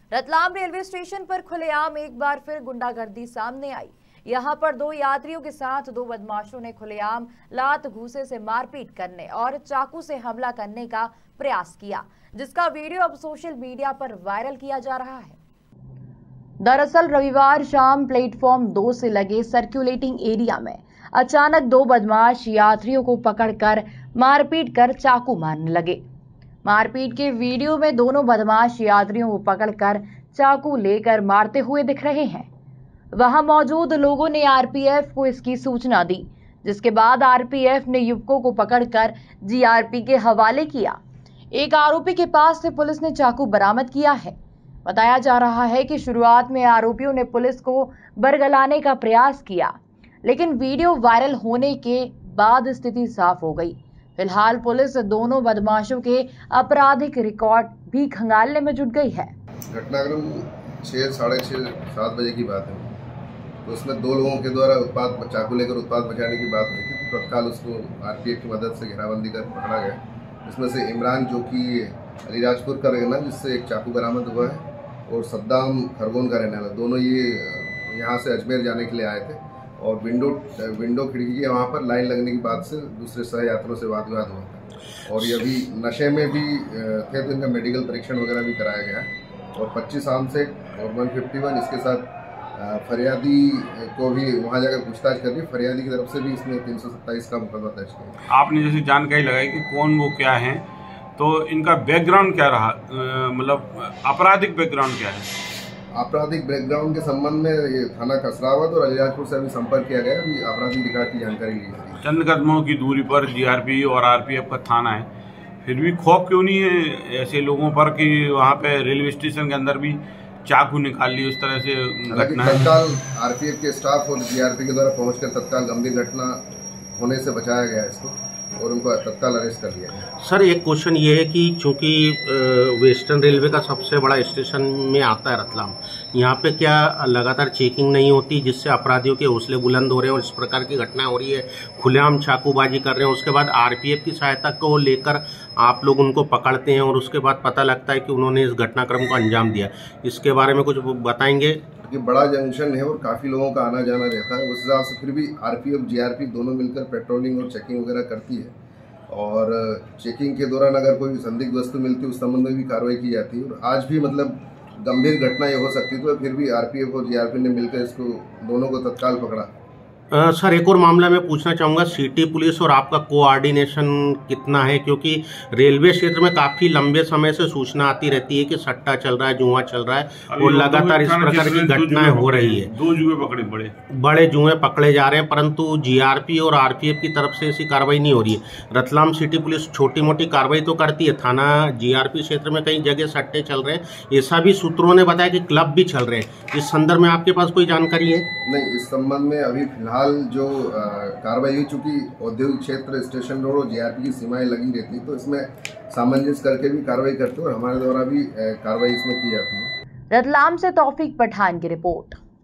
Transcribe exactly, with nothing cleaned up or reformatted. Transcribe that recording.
Ratlam railway station पर खुलेआम एक बार फिर गुंडागर्दी सामने आई। यहां पर दो यात्रियों के साथ दो बदमाशों ने खुलेआम लात घूंसे से मारपीट करने और चाकू से हमला करने का प्रयास किया, जिसका वीडियो अब सोशल मीडिया पर वायरल किया जा रहा है। दरअसल रविवार शाम प्लेटफॉर्म दो से लगे सर्कुलेटिंग एरिया में अचानक दो बदमाश यात्रियों को पकड़कर मारपीट कर चाकू मारने लगे। मारपीट के वीडियो में दोनों बदमाश यात्रियों को पकड़कर चाकू लेकर मारते हुए दिख रहे हैं। वहां मौजूद लोगों ने आरपीएफ को इसकी सूचना दी, जिसके बाद आरपीएफ ने युवकों को पकड़कर जीआरपी के हवाले किया। एक आरोपी के पास से पुलिस ने चाकू बरामद किया है। बताया जा रहा है कि शुरुआत में आरोपियों ने पुलिस को बरगलाने का प्रयास किया, लेकिन वीडियो वायरल होने के बाद स्थिति साफ हो गई। फिलहाल पुलिस दोनों बदमाशों के आपराधिक रिकॉर्ड भी खंगालने में जुट गई है। घटनाक्रम छः साढ़े छः सात बजे की बात है। तो उसमें दो लोगों के द्वारा उत्पाद चाकू लेकर उत्पाद मचाने की बात हुई थी। तो तत्काल उसको आरपीएफ की मदद से घेराबंदी कर पकड़ा गया। इसमें से इमरान, जो कि अलीराजपुर का रहना, जिससे एक चाकू बरामद हुआ है, और सद्दाम खरगोन का रहने वाला, दोनों ये यहाँ से अजमेर जाने के लिए आए थे। और विंडो विंडो खिड़की के वहाँ पर लाइन लगने की बात से दूसरे सह यात्रियों से वाद विवाद हुआ था। और ये अभी नशे में भी थे, तो इनका मेडिकल परीक्षण वगैरह भी कराया गया। और पच्चीस आर्म से और वन फिफ्टी वन इसके साथ फरियादी को भी वहाँ जाकर पूछताछ कर दी। फरियादी की तरफ से भी इसमें तीन सौ सत्ताईस का मुकदमा दर्ज किया। आपने जैसे जानकारी लगाई कि कौन वो क्या है, तो इनका बैकग्राउंड क्या रहा, मतलब आपराधिक बैकग्राउंड क्या है? आपराधिक बैकग्राउंड के संबंध में ये थाना कसरावत और अलीराजपुर से अभी संपर्क किया गया। अभी आपराधिक रिकॉर्ड की जानकारी ली है। चंद कदमों की दूरी पर जीआरपी और आरपीएफ का थाना है, फिर भी खौफ क्यों नहीं है ऐसे लोगों पर कि वहाँ पे रेलवे स्टेशन के अंदर भी चाकू निकाल ली? उस तरह से घटना तत्काल आरपीएफ के स्टाफ और जीआरपी के द्वारा पहुंचकर तत्काल गंभीर घटना होने से बचाया गया इसको और उनको तत्काल अरेस्ट कर लिया गया। सर, एक क्वेश्चन ये है कि चूंकि वेस्टर्न रेलवे का सबसे बड़ा स्टेशन में आता है रतलाम, यहाँ पे क्या लगातार चेकिंग नहीं होती, जिससे अपराधियों के हौसले बुलंद हो रहे हैं और इस प्रकार की घटनाएं हो रही है, खुलेआम चाकूबाजी कर रहे हैं, उसके बाद आरपीएफ की सहायता को लेकर आप लोग उनको पकड़ते हैं और उसके बाद पता लगता है कि उन्होंने इस घटनाक्रम को अंजाम दिया? इसके बारे में कुछ बताएंगे? ये बड़ा जंक्शन है और काफ़ी लोगों का आना जाना रहता है। उस हिसाब से फिर भी आरपीएफ जीआरपी दोनों मिलकर पेट्रोलिंग और चेकिंग वगैरह करती है। और चेकिंग के दौरान अगर कोई संदिग्ध वस्तु मिलती है उस संबंध में भी कार्रवाई की जाती है। और आज भी मतलब गंभीर घटना ये हो सकती, तो फिर भी आरपीएफ और जीआरपी ने मिलकर इसको दोनों को तत्काल पकड़ा। आ, सर, एक और मामला मैं पूछना चाहूँगा, सिटी पुलिस और आपका कोऑर्डिनेशन कितना है? क्योंकि रेलवे क्षेत्र में काफ़ी लंबे समय से सूचना आती रहती है कि सट्टा चल रहा है, जुआ चल रहा है और लगातार इस प्रकार की घटनाएं हो रही है। दो जुए पकड़े, बड़े बड़े जुए पकड़े जा रहे हैं, परंतु जीआरपी और आरपीएफ की तरफ से ऐसी कार्रवाई नहीं हो रही है। रतलाम सिटी पुलिस छोटी मोटी कार्रवाई तो करती है, थाना जीआरपी क्षेत्र में कई जगह सट्टे चल रहे हैं, ऐसा भी सूत्रों ने बताया कि क्लब भी चल रहे हैं। इस संदर्भ में आपके पास कोई जानकारी है? नहीं, इस संबंध में अभी फिलहाल जो कार्रवाई हुई, चूंकि औद्योगिक क्षेत्र, स्टेशन रोड और जीआरपी की सीमाएं लगी रहती, तो इसमें सामंजस्य करके भी कार्रवाई करते हैं और हमारे द्वारा भी कार्रवाई इसमें की जाती है। रतलाम से तौफीक पठान की रिपोर्ट।